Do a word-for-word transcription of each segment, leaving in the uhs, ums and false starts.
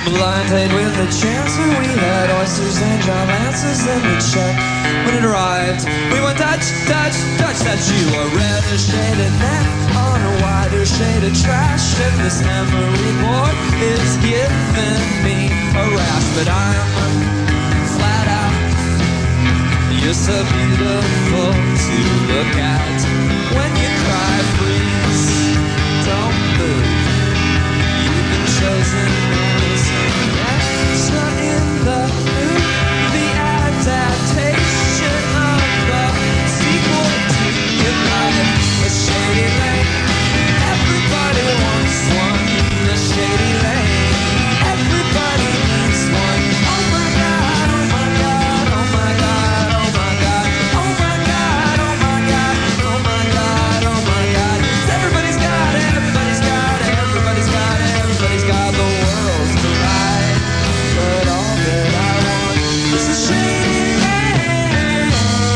Blind date with a chancer. We had oysters and John Lances in the check. When it arrived, we went Dutch, Dutch, Dutch. That you a redder shade of neck on a wider shade of trash. And this memory board is giving me a rash. But I'm flat out. You're so beautiful to look at. When you cry, please don't move. You've been chosen as an extra in the movie adaptation of the sequel to your life. A shady lane, everybody wants one. A shady lane, everybody needs one. Oh my God, oh my God, oh my God, oh my God, oh my God, oh my God, oh my God, oh my God. Everybody's got it, everybody's got it, everybody's got it, everybody's got the world's collide. But all that I want is a shady lane.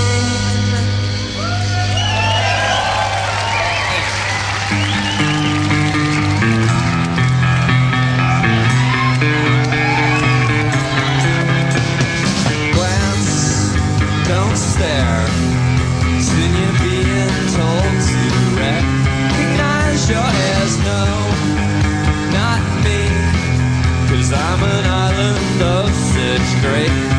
Glance, don't stare. Soon you're being told to recognize your heirs. No, not me, 'cause I'm an island of such great